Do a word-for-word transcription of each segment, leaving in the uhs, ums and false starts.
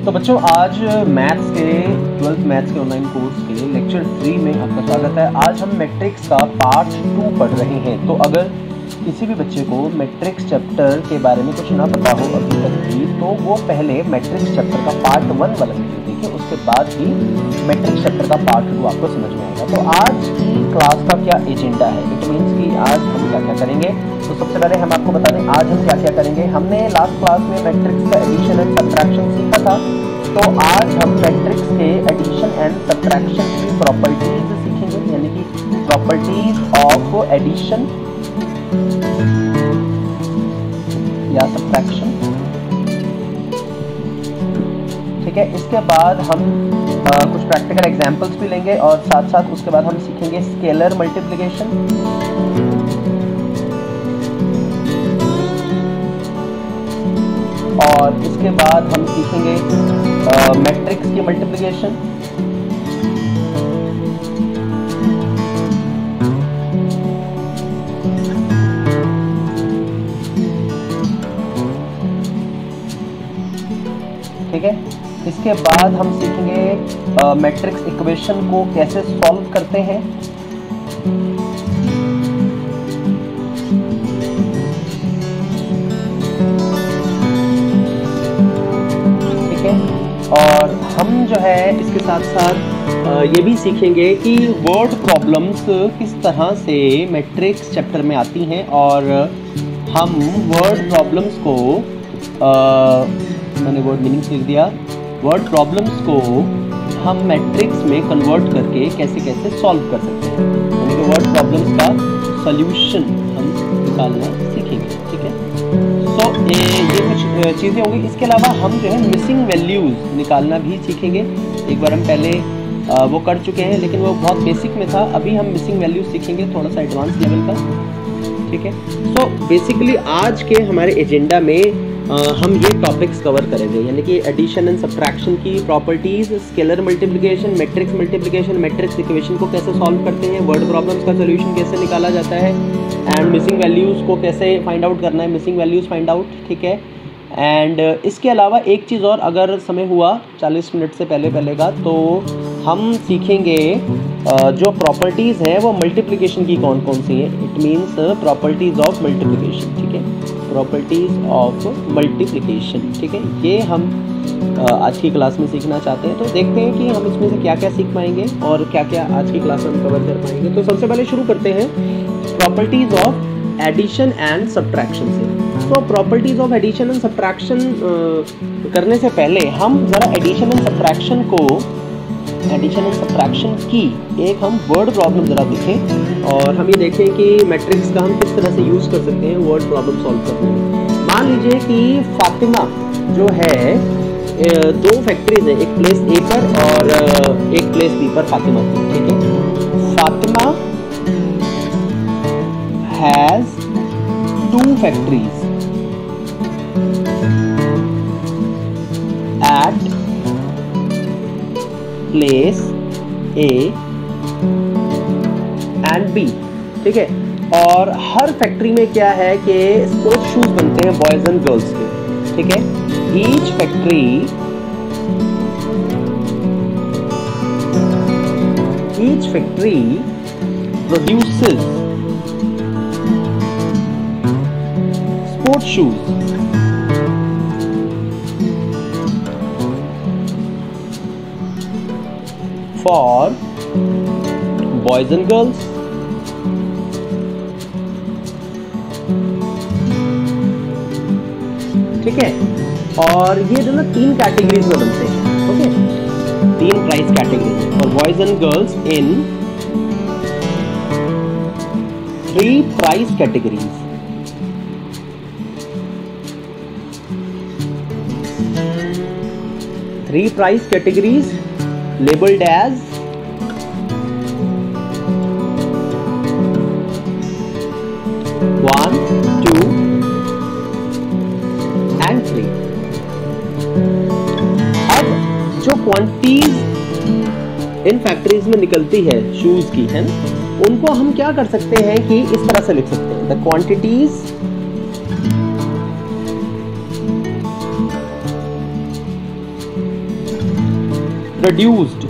तो बच्चों आज मैथ्स के ट्वेल्थ मैथ्स के ऑनलाइन कोर्स के लेक्चर थ्री में आपका स्वागत है। आज हम मैट्रिक्स का पार्ट टू पढ़ रहे हैं। तो अगर किसी भी बच्चे को मैट्रिक्स चैप्टर के बारे में कुछ ना पता हो अभी तक भी, तो वो पहले मैट्रिक्स चैप्टर का पार्ट वन वाला वीडियो देखें, उसके बाद ही मैट्रिक्स चैप्टर का पार्ट टू आपको समझ में आएगा। तो आज की क्लास का क्या एजेंडा है, इट मीन्स कि आज हम क्या क्या करेंगे। तो सबसे पहले हम आपको बता दें आज हम क्या क्या करेंगे। हमने लास्ट क्लास में मैट्रिक्स का एडिशन एंड सब्ट्रैक्शन सीखा था, तो आज हम मैट्रिक्स के एडिशन एंड सब्ट्रैक्शन की प्रॉपर्टीज सीखेंगे, यानी कि प्रॉपर्टीज ऑफ एडिशन या सब्ट्रैक्शन। ठीक है, इसके बाद हम आ, कुछ प्रैक्टिकल एग्जांपल्स भी लेंगे और साथ साथ उसके बाद हम सीखेंगे स्केलर मल्टीप्लिकेशन, और इसके बाद हम सीखेंगे मैट्रिक्स की मल्टीप्लिकेशन, ठीक है। इसके बाद हम सीखेंगे मैट्रिक्स इक्वेशन को कैसे सॉल्व करते हैं। ठीक है, और हम जो है इसके साथ साथ ये भी सीखेंगे कि वर्ड प्रॉब्लम्स किस तरह से मैट्रिक्स चैप्टर में आती हैं, और हम वर्ड प्रॉब्लम्स को आ, मैंने वर्ड मीनिंग्स लिख दिया, वर्ड प्रॉब्लम्स को हम मैट्रिक्स में कन्वर्ट करके कैसे कैसे सॉल्व कर सकते हैं, यानी कि वर्ड प्रॉब्लम्स का सॉल्यूशन हम निकालना सीखेंगे। ठीक है, सो so, ये कुछ चीज़ें होंगी। इसके अलावा हम जो है मिसिंग वैल्यूज़ निकालना भी सीखेंगे। एक बार हम पहले आ, वो कर चुके हैं, लेकिन वो बहुत बेसिक में था। अभी हम मिसिंग वैल्यूज़ सीखेंगे, थोड़ा सा एडवांस लेवल का। ठीक है, सो बेसिकली आज के हमारे एजेंडा में आ, हम ये टॉपिक्स कवर करेंगे, यानी कि एडिशन एंड सब्ट्रैक्शन की properties, scalar multiplication, matrix multiplication, matrix equation को कैसे सॉल्व करते हैं, वर्ड प्रॉब्लम्स का सॉल्यूशन कैसे निकाला जाता है, एंड मिसिंग वैल्यूज़ को कैसे फाइंड आउट करना है, मिसिंग वैल्यूज़ फाइंड आउट। ठीक है, एंड इसके अलावा एक चीज़ और, अगर समय हुआ चालीस मिनट से पहले पहले का, तो हम सीखेंगे जो प्रॉपर्टीज़ हैं वो मल्टीप्लिकेशन की कौन कौन सी हैं। It means properties of multiplication. ठीक है, प्रॉपर्टीज़ ऑफ मल्टीप्लिकेशन। ठीक है, ये हम आज की क्लास में सीखना चाहते हैं। तो देखते हैं कि हम इसमें से क्या क्या सीख पाएंगे और क्या क्या आज की क्लास में हम कवर कर पाएंगे। तो सबसे पहले शुरू करते हैं properties of addition and subtraction से। तो properties of addition and subtraction करने से पहले हम ज़रा एडिशन एंड सब्ट्रैक्शन को एडिशन एंड सब्ट्रैक्शन की एक हम वर्ड प्रॉब्लम ज़रा देखें, और हम ये देखें कि मैट्रिक्स का हम किस तरह से यूज़ कर सकते हैं वर्ड प्रॉब्लम सॉल्व करने में। मान लीजिए कि फातिमा जो है, दो फैक्ट्रीज है, एक प्लेस ए पर और एक प्लेस बी पर फातिमा की। ठीक है, Fatima has two factories at place A and B. ठीक है, और हर फैक्ट्री में क्या है कि स्पोर्ट्स शूज बनते हैं बॉयज एंड गर्ल्स के। ठीक है, each factory each factory produces sports shoes for boys and girls। ठीक है, और ये जो ना तीन कैटेगरीज में बनते हैं। ओके, तीन price categories for boys and girls in three price categories. Three price categories labeled as one, two and three। अब जो क्वांटिटीज इन फैक्ट्रीज में निकलती है शूज की, है ना, उनको हम क्या कर सकते हैं कि इस तरह से लिख सकते हैं, the quantities produced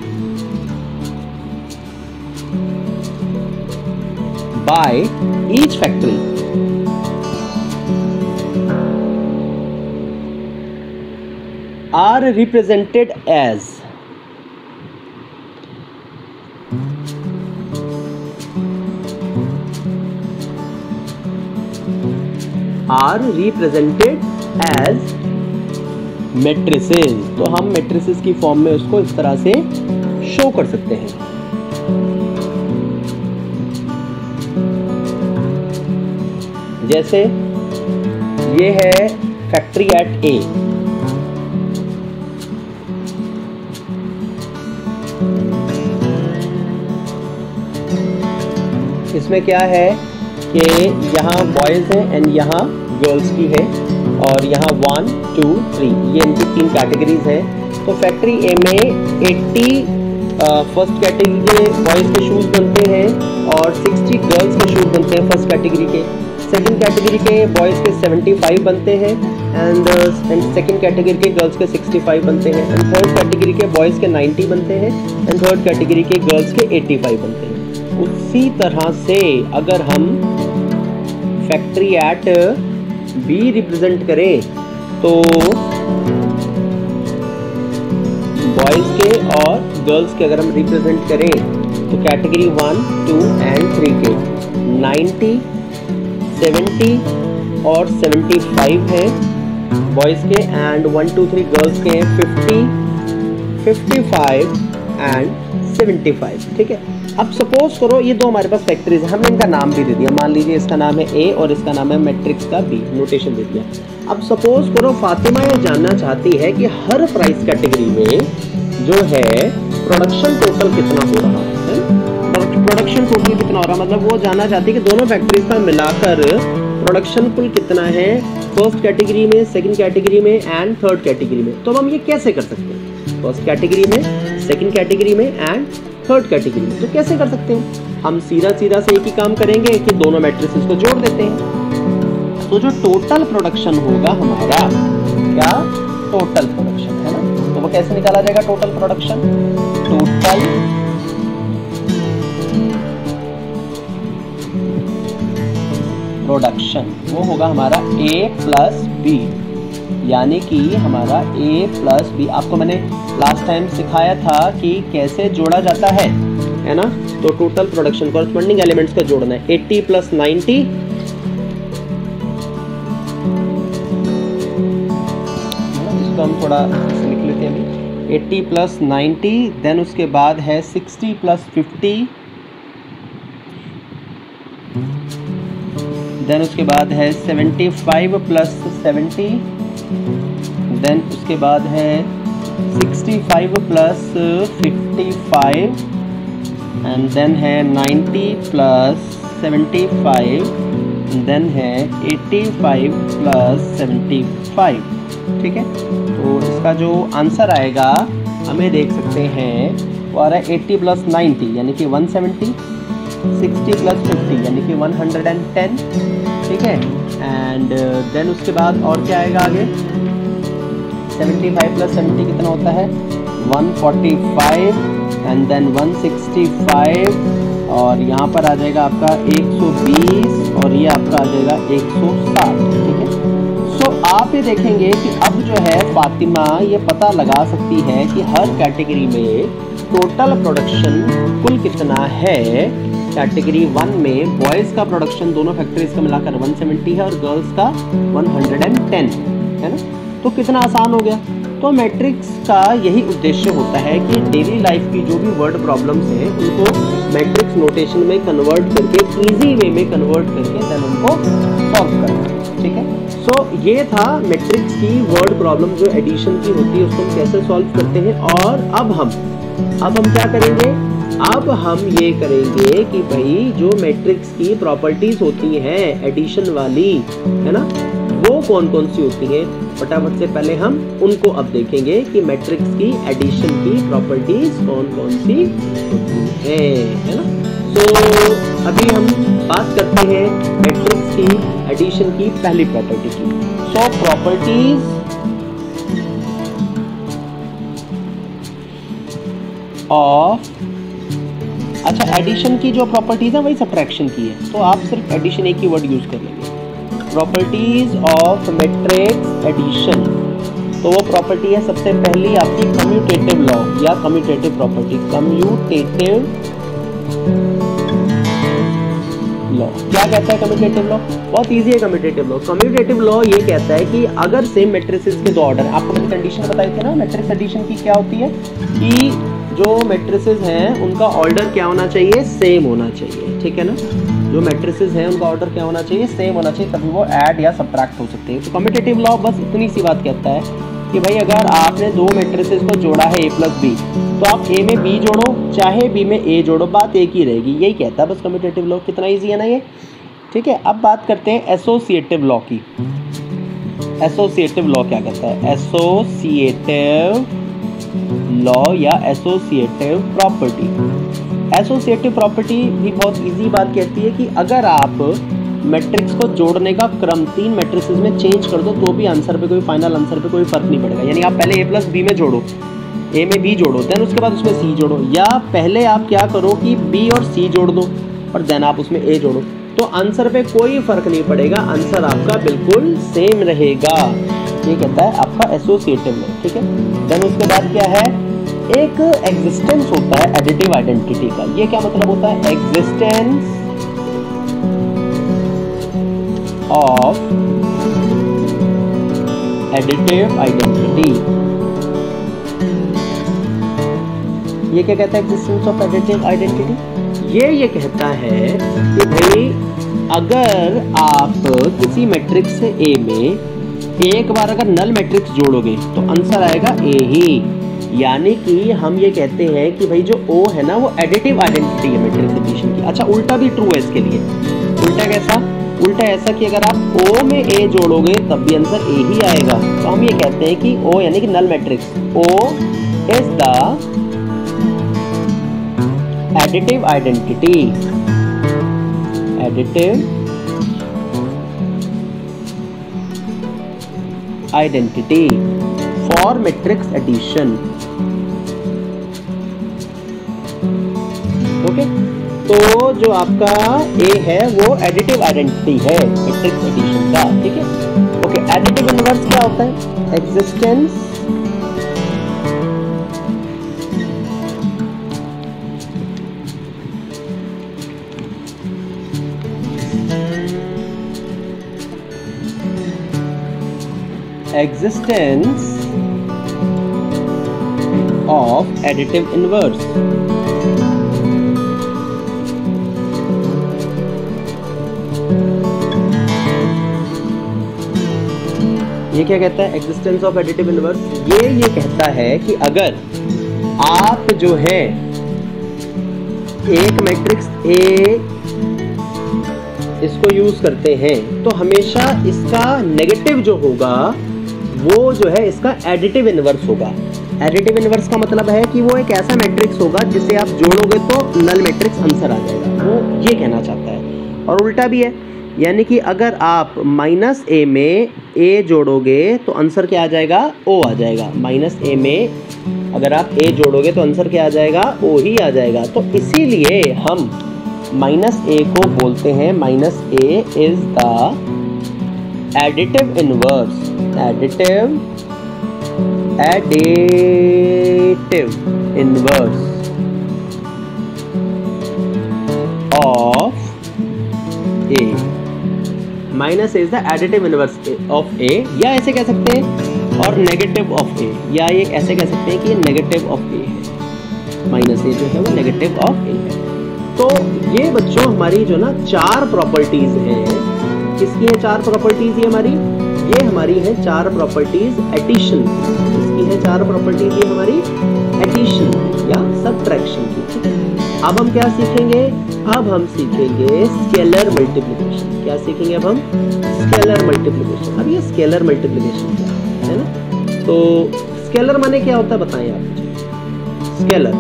by each factory are represented as are represented as matrices. तो हम मैट्रिसेस की फॉर्म में उसको इस तरह से शो कर सकते हैं। जैसे ये है फैक्ट्री एट ए, इसमें क्या है कि यहाँ बॉयज़ हैं एंड यहाँ गर्ल्स की है, और यहाँ वन टू थ्री ये इनकी तीन कैटेगरीज हैं। तो फैक्ट्री ए में अस्सी फर्स्ट कैटेगरी के बॉयज़ के शूज़ बनते हैं और साठ गर्ल्स के शूज़ बनते हैं फर्स्ट कैटेगरी के। सेकंड कैटेगरी के बॉयज़ के पचहत्तर बनते हैं एंड एंड सेकंड कैटेगरी के गर्ल्स के पैंसठ बनते हैं एंड थर्ड कैटेगरी के बॉयज़ के नब्बे बनते हैं एंड थर्ड कैटेगरी के गर्ल्स के पचासी बनते हैं। उसी तरह से अगर हम फैक्ट्री एट बी रिप्रेजेंट करें तो बॉयज़ के और गर्ल्स के अगर हम रिप्रेजेंट करें तो category one two and three के नब्बे, सत्तर और पचहत्तर है बॉयज़ के and one two three girls के पचास, पचपन एंड पचहत्तर। ठीक है, अब सपोज करो ये दो हमारे पास फैक्ट्रीज हैं, हमने इनका नाम भी दे दिया। मान लीजिए इसका नाम है ए और इसका नाम है मैट्रिक्स का बी, नोटेशन दे दिया। अब सपोज करो फातिमा ये जानना चाहती है कि हर प्राइस कैटेगरी में जो है प्रोडक्शन टोटल कितना हो रहा है। प्रोडक्शन टोटल कितना हो रहा है मतलब वो जानना चाहती है कि दोनों फैक्ट्रीज का मिलाकर प्रोडक्शन कुल कितना है फर्स्ट कैटेगरी में, सेकंड कैटेगरी में एंड थर्ड कैटेगरी में। तो अब हम ये कैसे कर सकते हैं, फर्स्ट कैटेगरी में, सेकंड कैटेगरी में एंड थर्ड कैटेगरी में। तो कैसे कर सकते हैं, हम सीधा सीधा से एक ही काम करेंगे कि दोनों मैट्रिसेस को जोड़ देते हैं। तो जो टोटल प्रोडक्शन होगा हमारा, क्या टोटल प्रोडक्शन है ना, तो वो कैसे निकाला जाएगा टोटल प्रोडक्शन, टोटल प्रोडक्शन वो होगा हमारा A प्लस बी, यानी कि हमारा A प्लस बी। आपको मैंने लास्ट टाइम सिखाया था कि कैसे जोड़ा जाता है है ना। तो टोटल प्रोडक्शन कॉरस्पॉन्डिंग एलिमेंट्स का जोड़ना है, अस्सी प्लस नब्बे इसको हम थोड़ा लिख लेते हैं अभी, अस्सी प्लस नब्बे, देन उसके बाद है साठ प्लस पचास, देन उसके बाद है पचहत्तर प्लस सत्तर, देन उसके बाद है पैंसठ प्लस पचपन एंड देन है नब्बे प्लस पचहत्तर, देन है पचासी प्लस पचहत्तर। ठीक है, तो इसका जो आंसर आएगा हमें देख सकते हैं वो आ रहा है अस्सी प्लस नब्बे यानी कि एक सौ सत्तर, साठ प्लस पचास यानी कि एक सौ दस। ठीक है, एंड देन उसके बाद और क्या आएगा आगे, पचहत्तर प्लस सत्तर कितना होता है एक सौ पैंतालीस एंड देन एक सौ पैंसठ और यहाँ पर आ जाएगा आपका एक सौ बीस और ये आपका आ जाएगा एक सौ साठ। ठीक है, सो आप ये देखेंगे कि अब जो है फातिमा ये पता लगा सकती है कि हर कैटेगरी में टोटल प्रोडक्शन कुल कितना है। कैटेगरी वन में बॉयज़ का प्रोडक्शन दोनों फैक्ट्रीज का मिलाकर एक सौ सत्तर है और गर्ल्स का एक सौ दस है ना। तो कितना आसान हो गया। तो मैट्रिक्स का यही उद्देश्य होता है कि डेली लाइफ की जो भी वर्ड प्रॉब्लम्स हैं उनको मैट्रिक्स नोटेशन में कन्वर्ट करके इजी वे में कन्वर्ट करके देन उनको सॉल्व करना। ठीक है, सो so, ये था मैट्रिक्स की वर्ड प्रॉब्लम जो एडिशन की होती है उसको हम कैसे सॉल्व करते हैं। और अब हम अब हम क्या करेंगे, अब हम ये करेंगे कि भाई जो मैट्रिक्स की प्रॉपर्टीज होती हैं एडिशन वाली है ना, वो कौन कौन सी होती हैं। फटाफट से पहले हम उनको अब देखेंगे कि मैट्रिक्स की एडिशन की प्रॉपर्टीज कौन कौन सी होती हैं, है ना। तो अभी हम बात करते हैं मैट्रिक्स की एडिशन की पहली प्रॉपर्टी की। सो प्रॉपर्टीज ऑफ, अच्छा एडिशन की जो प्रॉपर्टीज है वही सब्ट्रैक्शन की है, तो आप सिर्फ एडिशन एक ही वर्ड यूज कर लेंगे। प्रॉपर्टीज ऑफ मैट्रिक्स एडिशन, तो वो प्रॉपर्टी है सबसे पहली आपकी कम्यूटेटिव लॉ या कम्यूटेटिव प्रॉपर्टी। कम्यूटेटिव लॉ क्या कहता है? कम्यूटेटिव लॉ बहुत इजी है। कम्यूटेटिव लॉ कम्यूटेटिव लॉ ये कहता है कि अगर सेम मैट्रिसेस के दो ऑर्डर, आपको मैंने कंडीशन बताई थी ना मैट्रिक्स एडिशन की, क्या होती है कि जो मैट्रिसेस हैं उनका ऑर्डर क्या होना चाहिए? सेम होना चाहिए, ठीक है ना। जो मैट्रिसेस हैं उनका ऑर्डर क्या होना चाहिए? सेम होना चाहिए, तभी वो ऐड या सब्ट्रैक्ट हो सकते हैं। तो कम्यूटेटिव लॉ बस इतनी सी बात कहता है कि भाई अगर आपने दो मैट्रिसेस को जोड़ा है ए प्लस बी, तो आप ए में बी जोड़ो चाहे बी में ए जोड़ो, बात एक ही रहेगी। यही कहता है बस कम्यूटेटिव लॉ। कितना ईजी है ना ये, ठीक है। अब बात करते हैं एसोसिएटिव लॉ की। एसोसिएटिव लॉ क्या कहता है? एसोसिएटिव लॉ या एसोसिएटिव प्रॉपर्टी। एसोसिएटिव प्रॉपर्टी भी बहुत इजी बात कहती है कि अगर आप मैट्रिक्स को जोड़ने का क्रम तीन मैट्रिसेस में चेंज कर दो तो भी आंसर पे कोई फाइनल आंसर पे कोई फर्क नहीं पड़ेगा। यानी आप पहले ए प्लस बी में जोड़ो, ए में बी जोड़ो, देन उसके बाद उसमें सी जोड़ो, या पहले आप क्या करो कि बी और सी जोड़ दो और देन आप उसमें ए जोड़ो, तो आंसर पे कोई फर्क नहीं पड़ेगा, आंसर आपका बिल्कुल सेम रहेगा। ये कहता है आपका एसोसिएटिव लॉ, ठीक है। देन उसके बाद क्या है? एक एग्जिस्टेंस होता है एडिटिव आइडेंटिटी का। ये क्या मतलब होता है? Existence of additive identity. ये क्या कहता है? एग्जिस्टेंस ऑफ एडिटिव आइडेंटिटी ये ये कहता है कि भाई अगर आप किसी मैट्रिक्स से ए में एक बार अगर नल मैट्रिक्स जोड़ोगे तो आंसर आएगा ए ही। यानी कि हम ये कहते हैं कि भाई जो O है ना वो एडिटिव आइडेंटिटी है मैट्रिक्स एडिशन की। अच्छा उल्टा भी ट्रू है इसके लिए। उल्टा कैसा? उल्टा ऐसा कि अगर आप O में A जोड़ोगे तब भी आंसर A ही आएगा। तो हम ये कहते हैं कि O यानी कि null matrix O is the additive identity. Additive identity for matrix addition. Okay, तो जो आपका A है वो एडिटिव आइडेंटिटी है मैट्रिक्स एडिशन का, ठीक है। ओके, एडिटिव इनवर्स क्या होता है? Existence existence of additive inverse। ये क्या कहता है? existence of additive inverse ये ये कहता है कि अगर आप जो है एक मैट्रिक्स A इसको यूज करते हैं तो हमेशा इसका नेगेटिव जो होगा वो जो है इसका एडिटिव इनवर्स होगा। एडिटिव इनवर्स का मतलब है कि वो एक ऐसा मैट्रिक्स होगा जिसे आप जोड़ोगे तो नल मैट्रिक्स आंसर आ जाएगा, वो ये कहना चाहता है। और उल्टा भी है, यानी कि अगर आप माइनस ए में ए जोड़ोगे तो आंसर क्या आ जाएगा? ओ आ जाएगा। माइनस ए में अगर आप ए जोड़ोगे तो आंसर क्या आ जाएगा? ओ ही आ जाएगा। तो इसीलिए हम माइनस ए को बोलते हैं, minus A is the additive inverse. Additive additive inverse of A. Minus A is the additive inverse of A, या ऐसे कह सकते हैं और नेगेटिव ऑफ ए, या ये ऐसे कह सकते हैं कि नेगेटिव ऑफ ए है। माइनस ए जो है वो नेगेटिव ऑफ ए है। तो ये बच्चों हमारी जो ना चार प्रॉपर्टीज हैं, किसकी है चार प्रॉपर्टीज? ये हमारी ये हमारी है चार प्रॉपर्टीज एडिशन। इसकी है चार प्रॉपर्टीज ये हमारी एडिशन या सब्ट्रैक्शन की, ठीक है। अब हम क्या सीखेंगे? अब हम सीखेंगे स्केलर मल्टीप्लिकेशन। क्या सीखेंगे अब हम? Scalar multiplication. अब ये स्केलर मल्टीप्लिकेशन क्या है ना, तो स्केलर माने क्या होता है बताएं आप मुझे। स्केलर,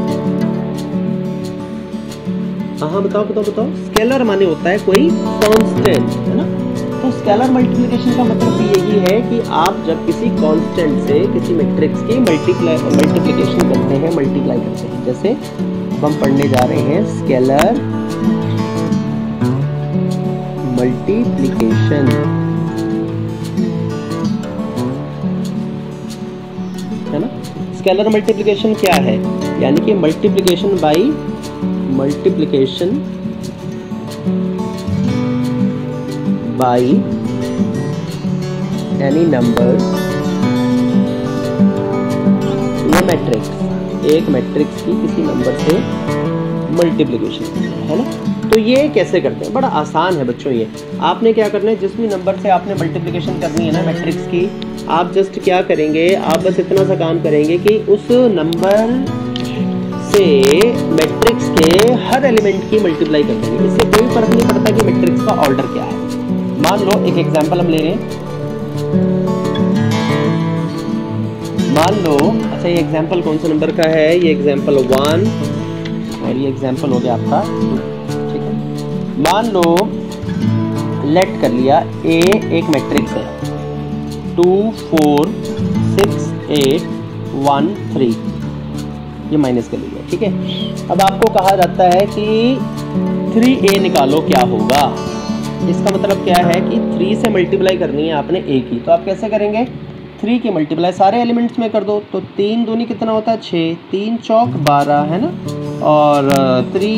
हाँ हाँ बताओ बताओ बताओ। स्केलर माने होता है कोई कांस्टेंट, है ना। तो तो स्केलर मल्टीप्लिकेशन का मतलब भी यही है कि आप जब किसी कांस्टेंट से किसी मैट्रिक्स की मल्टीप्लाई मल्टीप्लिकेशन करते हैं, मल्टीप्लाई करते हैं। जैसे हम पढ़ने जा रहे हैं स्केलर मल्टीप्लिकेशन, है ना। स्केलर मल्टीप्लिकेशन क्या है? यानी कि multiplication by multiplication by any number, ये मैट्रिक्स, एक मैट्रिक्स की किसी नंबर से मल्टीप्लिकेशन, है ना। तो ये कैसे करते हैं? बड़ा आसान है बच्चों। ये आपने क्या करना है, जिस भी नंबर से आपने मल्टीप्लिकेशन करनी है ना मैट्रिक्स की, आप जस्ट क्या करेंगे, आप बस इतना सा काम करेंगे कि उस नंबर से मैट्रिक्स के हर एलिमेंट की मल्टीप्लाई कर देंगे। इससे कोई फर्क नहीं पड़ता कि मैट्रिक्स का ऑर्डर क्या है। मान लो एक एग्जांपल हम ले रहे हैं, मान लो, अच्छा ये एग्जांपल कौन सा नंबर का है? ये एग्जांपल वन और ये एग्जांपल हो गया आपका टू, ठीक है। मान लो लेट कर लिया ए एक मैट्रिक्स है, two four six eight one three, ये माइनस कर लिया, ठीक है। अब आपको कहा जाता है कि थ्री ए निकालो, क्या होगा? इसका मतलब क्या है कि थ्री से मल्टीप्लाई करनी है आपने ए की। तो आप कैसे करेंगे? थ्री की मल्टीप्लाई सारे एलिमेंट्स में कर दो। तो तीन दूनी कितना होता है? छः, तीन चौक बारह, है ना। और थ्री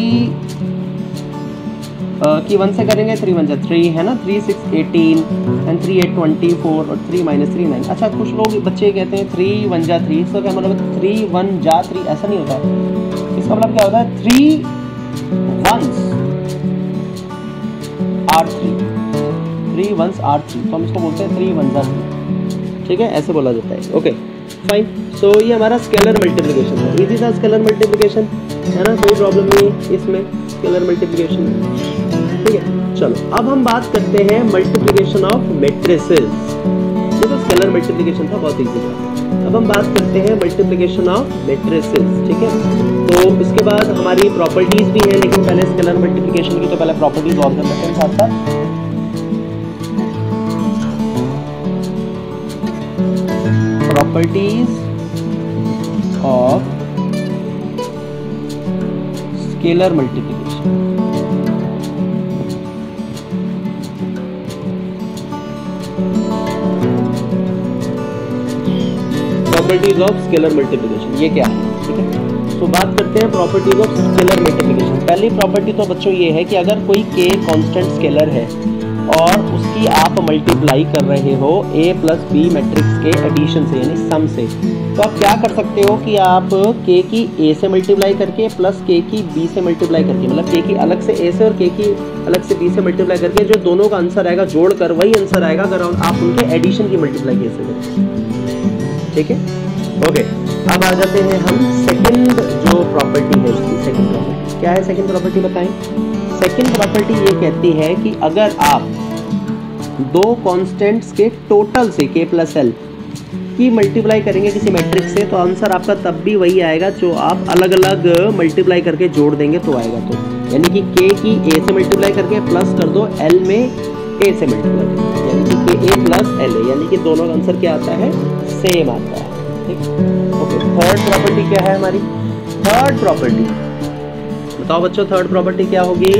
की वन से करेंगे, थ्री वन जा थ्री, है ना। Three six eighteen and three eight twenty four और थ्री माइनस थ्री नाइन। अच्छा, कुछ लोग बच्चे कहते हैं थ्री वन जा थ्री, इसका क्या मतलब? थ्री वन जा थ्री, ऐसा नहीं होता है। इसका मतलब क्या होता है? Three ones are three, three ones are three, तो हम इसको बोलते हैं थ्री वन जा थ्री, ठीक है, ऐसे बोला जाता है। Okay fine. सो ये हमारा स्केलर मल्टीप्लिकेशन है, इजी था स्केलर मल्टीप्लिकेशन, है ना, कोई प्रॉब्लम नहीं है इसमें स्केलर मल्टीप्लिकेशन में, ठीक है। चलो अब हम बात करते हैं मल्टीप्लिकेशन ऑफ मैट्रिसेस। ये तो स्केलर मल्टीप्लिकेशन था, बहुत इजी था। अब हम बात करते हैं मल्टीप्लिकेशन ऑफ मैट्रिसेस, ठीक है। तो इसके बाद हमारी प्रॉपर्टीज भी है, लेकिन पहले स्केलर मल्टीप्लिकेशन की तो पहले प्रॉपर्टीज और कर लेते हैं साथ साथ। Properties of scalar multiplication. Properties of scalar multiplication ये क्या है, ठीक है। तो बात करते हैं प्रॉपर्टीज ऑफ स्केलर मल्टीप्लिकेशन। पहली प्रॉपर्टी तो बच्चों ये है कि अगर कोई के कांस्टेंट स्केलर है और उसकी आप मल्टीप्लाई कर रहे हो ए प्लस बी मैट्रिक्स के एडिशन से, यानी सम से, तो आप क्या कर सकते हो कि आप के की ए से मल्टीप्लाई करके प्लस के की बी से मल्टीप्लाई करके, मतलब के की अलग से ए से और के की अलग से बी से मल्टीप्लाई करके जो दोनों का आंसर आएगा जोड़कर वही आंसर आएगा अगर आप उनके एडिशन की मल्टीप्लाई कैसे करें, ठीक है। ओके, अब आ जाते हैं हम सेकंड जो प्रॉपर्टी है इसकी। सेकंड प्रॉपर्टी क्या है? सेकंड प्रॉपर्टी बताएं। सेकंड प्रॉपर्टी ये कहती है कि अगर आप दो कांस्टेंट्स के टोटल से के प्लस एल की मल्टीप्लाई करेंगे किसी मैट्रिक्स से, तो आंसर आपका तब भी वही आएगा जो आप अलग अलग मल्टीप्लाई करके जोड़ देंगे तो आएगा। तो यानी कि के की ए से मल्टीप्लाई करके प्लस कर दो एल में ए से मल्टीप्लाई, यानी कि के ए प्लस एल ए, यानी कि दोनों का आंसर क्या आता है? सेम आता है, ठीक। ओके, थर्ड प्रॉपर्टी क्या है हमारी? थर्ड प्रॉपर्टी बताओ बच्चों, थर्ड प्रॉपर्टी क्या होगी?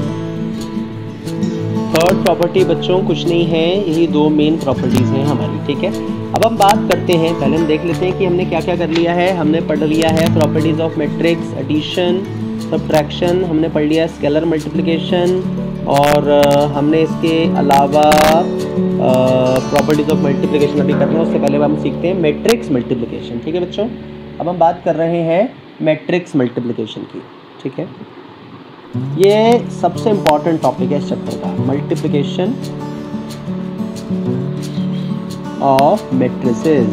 थर्ड प्रॉपर्टी बच्चों कुछ नहीं है, यही दो मेन प्रॉपर्टीज हैं हमारी, ठीक है। अब हम बात करते हैं, पहले हम देख लेते हैं कि हमने क्या क्या कर लिया है। हमने पढ़ लिया है properties of matrix, addition, subtraction, हमने पढ़ लिया स्केलर मल्टीप्लिकेशन, और हमने इसके अलावा प्रॉपर्टीज ऑफ मल्टीप्लिकेशन अभी करना है। उससे पहले हम सीखते हैं मैट्रिक्स मल्टीप्लिकेशन, ठीक है बच्चों। अब हम बात कर रहे हैं मैट्रिक्स मल्टीप्लिकेशन की, ठीक है। ये सबसे इंपॉर्टेंट टॉपिक है इस चैप्टर का, multiplication of matrices,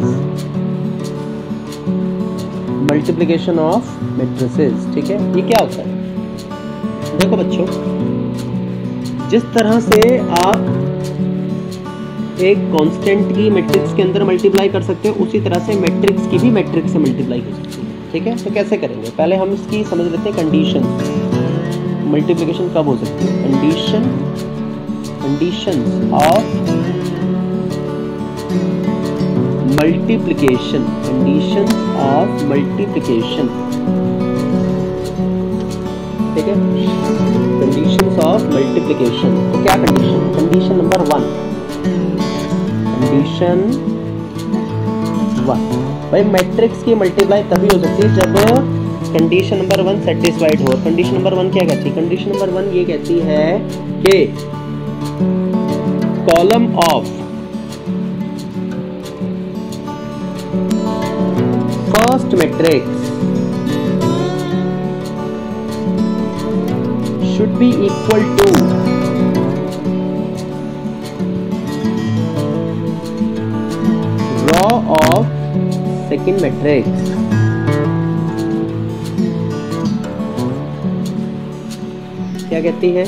multiplication of matrices, ठीक है। ये क्या होता है? देखो बच्चों, जिस तरह से आप एक कांस्टेंट की मैट्रिक्स के अंदर मल्टीप्लाई कर सकते हो, उसी तरह से मैट्रिक्स की भी मैट्रिक्स से मल्टीप्लाई कर सकते हो, ठीक है। तो कैसे करेंगे? पहले हम इसकी समझ लेते हैं कंडीशन। मल्टीप्लिकेशन कब हो सकती है? Condition conditions of multiplication, conditions of multiplication, ठीक है, कंडीशंस ऑफ मल्टीप्लिकेशन। तो क्या condition? Condition number one, condition one, भाई मैट्रिक्स की मल्टीप्लाई तभी हो सकती है जब कंडीशन नंबर वन सेटिस्फाइड हो। कंडीशन नंबर वन क्या कहती है? कंडीशन नंबर वन ये कहती है कि column of first matrix should be equal to row of second matrix। क्या कहती है?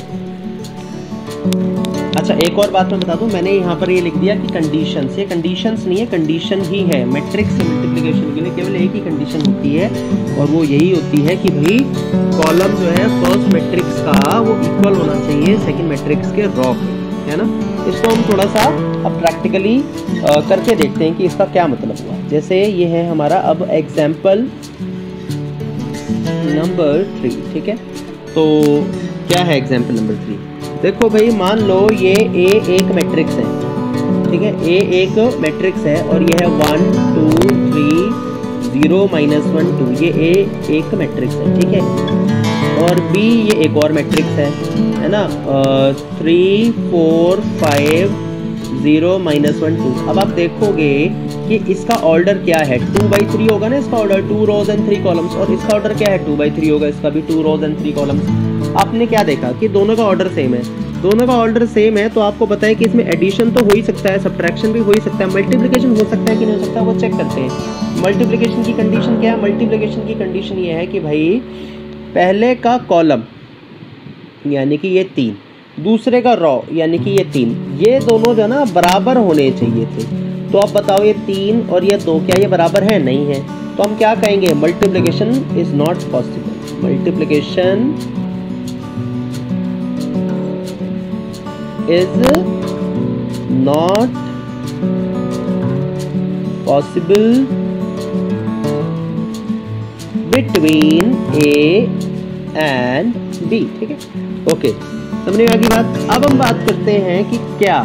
अच्छा, एक और बात मैं बता दूं, मैंने यहाँ पर ये लिख दिया कि कंडीशंस, ये कंडीशंस नहीं है, कंडीशन ही है। मैट्रिक्स से मल्टीप्लिकेशन के लिए केवल एक ही कंडीशन होती है और वो यही होती है कि भाई कॉलम जो है फर्स्ट मैट्रिक्स का वो इक्वल होना चाहिए सेकंड मैट्रिक्स के रॉ के, है ना। इसको हम थोड़ा सा अब प्रैक्टिकली करके देखते हैं कि इसका क्या मतलब हुआ। जैसे ये है हमारा अब एग्जाम्पल नंबर थ्री, ठीक है। तो क्या है एग्जाम्पल नंबर थ्री? देखो भाई, मान लो ये ए एक मैट्रिक्स है, ठीक है, ए एक मैट्रिक्स है और ये है one two three zero minus one two, ये ए एक मैट्रिक्स है, ठीक है। और बी ये एक और मैट्रिक्स है, है ना, three four five zero minus one two. अब आप देखोगे कि इसका ऑर्डर क्या है, टू बाई थ्री होगा ना इसका order, two rows and three columns, और इसका ऑर्डर क्या है, टू बाई थ्री होगा, इसका भी two rows and three columns. आपने क्या देखा कि दोनों का ऑर्डर सेम है, दोनों का ऑर्डर सेम है, तो आपको पता है कि इसमें एडिशन तो हो ही सकता है, सब्ट्रैक्शन भी हो ही सकता है, मल्टीप्लिकेशन हो सकता है कि नहीं हो सकता, वो चेक करते हैं। मल्टीप्लिकेशन की कंडीशन क्या है? मल्टीप्लिकेशन की कंडीशन ये है कि भाई पहले का कॉलम यानी कि ये तीन, दूसरे का रॉ यानी कि ये तीन, ये दोनों जो ना बराबर होने चाहिए थे। तो आप बताओ ये तीन और ये दो क्या ये बराबर है? नहीं है। तो हम क्या कहेंगे? Multiplication is not possible, multiplication is not possible between A and B, ठीक है, ओके, समझ में आ गई बात। अब हम बात करते हैं कि क्या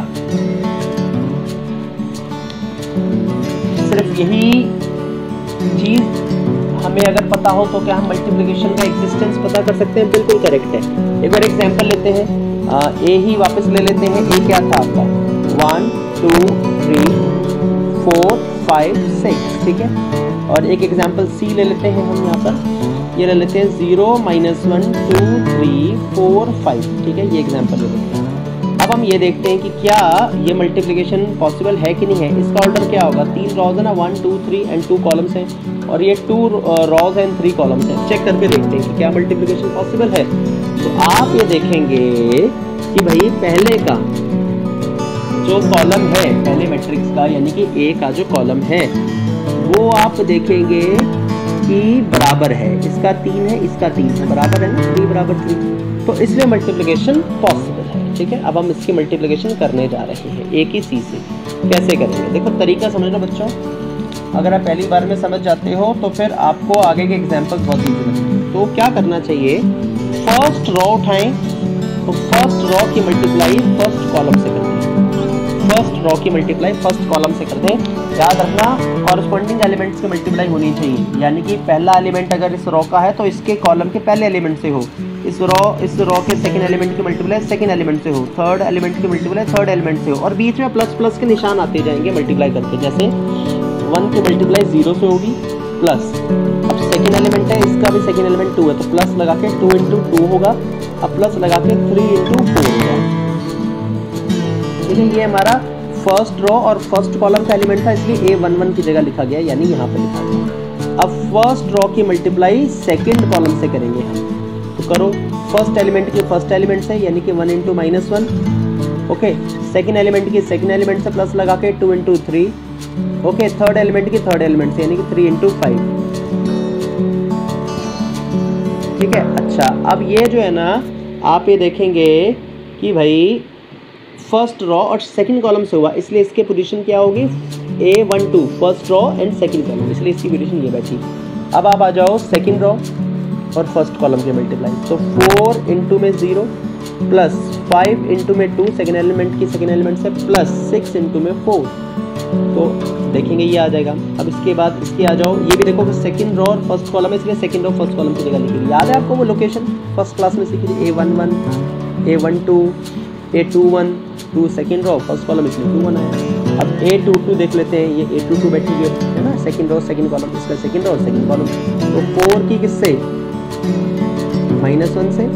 सिर्फ यही चीज हमें अगर पता हो तो क्या हम मल्टीप्लिकेशन का एग्जिस्टेंस पता कर सकते हैं? बिल्कुल करेक्ट है। एक बार एग्जांपल लेते हैं, आ, ए ही वापस ले लेते हैं। ए क्या था आपका? One two three four five six, ठीक है। और एक एग्जांपल सी ले लेते हैं हम यहाँ पर, ये ले लेते हैं zero minus one two three four five, ठीक है, ये एग्जांपल ले लेते हैं। अब हम ये देखते हैं कि क्या ये मल्टीप्लिकेशन पॉसिबल है कि नहीं है। इसका ऑर्डर क्या होगा? तीन रॉज है ना, one two three and two columns हैं, और ये two rows and three columns हैं। चेक करके देखते हैं कि क्या मल्टीप्लिकेशन पॉसिबल है। तो आप ये देखेंगे कि भाई पहले का जो कॉलम है, पहले मैट्रिक्स का यानी कि ए का जो कॉलम है वो आप देखेंगे कि बराबर है, इसका तीन है, इसका तीन है, बराबर है ना, थ्री बराबर थ्री, तो इसलिए मल्टीप्लिकेशन पॉसिबल है, ठीक है। अब हम इसकी मल्टीप्लिकेशन करने जा रहे हैं ए की सी से। कैसे करेंगे? देखो तरीका समझना बच्चों, अगर आप पहली बार में समझ जाते हो तो फिर आपको आगे के एग्जाम्पल्स बहुत ईजी लगेंगे। तो क्या करना चाहिए? फर्स्ट रॉ उठाएं, तो फर्स्ट रॉ की मल्टीप्लाई फर्स्ट कॉलम से करते हैं, फर्स्ट रॉ की मल्टीप्लाई फर्स्ट कॉलम से करते हैं। याद रखना कॉरस्पॉन्डिंग एलिमेंट्स की मल्टीप्लाई होनी चाहिए, यानी कि पहला एलिमेंट अगर इस रॉ का है तो इसके कॉलम के पहले एलिमेंट से हो, इस रॉ इस रॉ के सेकंड एलिमेंट की मल्टीप्लाई सेकंड एलिमेंट से हो, थर्ड एलिमेंट की मल्टीप्लाई थर्ड एलिमेंट से हो, और बीच में प्लस प्लस के निशान आते जाएंगे मल्टीप्लाई करके। जैसे वन की मल्टीप्लाई जीरो से होगी प्लस, अब सेकंड एलिमेंट है, इसका भी सेकंड एलिमेंट टू है तो प्लस लगा के टू इंटू टू होगा, अब प्लस लगा के थ्री इंटू फोर होगा, ठीक है। ये हमारा फर्स्ट रो और फर्स्ट कॉलम का एलिमेंट था, इसलिए ए वन वन की जगह लिखा गया, यानी यहाँ पे लिखा गया। अब फर्स्ट रो की मल्टीप्लाई सेकेंड कॉलम से करेंगे हम, तो करो फर्स्ट एलिमेंट की फर्स्ट एलिमेंट से, यानी कि one into minus one, okay. Second element की सेकेंड एलिमेंट से प्लस लगा के two into three, okay. Third element की थर्ड एलिमेंट से, यानी कि थ्री इंटू फाइव, ठीक है। अच्छा, अब ये जो है ना, आप ये देखेंगे कि भाई फर्स्ट रॉ और सेकंड कॉलम से हुआ, इसलिए इसके पोजीशन क्या होगी, A one two first row and second column, इसलिए इसकी पोजीशन ये बैठी। अब आप आ जाओ सेकंड रॉ और फर्स्ट कॉलम के मल्टीप्लाई, तो फोर इंटू में ज़ीरो प्लस फाइव इंटू में टू सेकेंड एलिमेंट की सेकेंड एलिमेंट से प्लस सिक्स इंटू में फोर, तो देखेंगे ये आ जाएगा। अब इसके बाद इसके आ जाओ, ये भी देखो कि सेकंड रो और फर्स्ट कॉलम है, इसलिए सेकंड रो फर्स्ट कॉलम की जगह लिखी। याद है आपको वो लोकेशन फर्स्ट क्लास में सीखी थी, A one one A one two A two one two second row first column, इसलिए टू वन आया। अब ए टू टू देख लेते हैं, ये ए टू टू बैठी है है ना, सेकंड रो सेकंड कॉलम, इसका सेकंड रो और सेकंड कॉलम, तो फोर की किससे, माइनस वन से,